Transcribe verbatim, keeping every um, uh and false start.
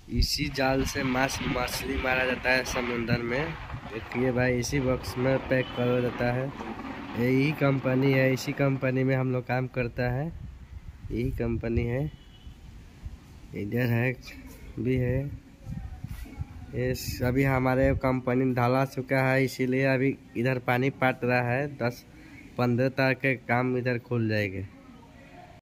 इसी जाल से माछ मछली मारा जाता है समुंदर में। देखिए भाई, इसी बॉक्स में पैक करा जाता है। यही कंपनी है, इसी कंपनी में हम लोग काम करता है। यही कंपनी है, इधर है भी है। ये अभी हमारे कंपनी ढाला चुका है, इसीलिए अभी इधर पानी पाट रहा है। दस पंद्रह तारीख के काम इधर खुल जाएंगे।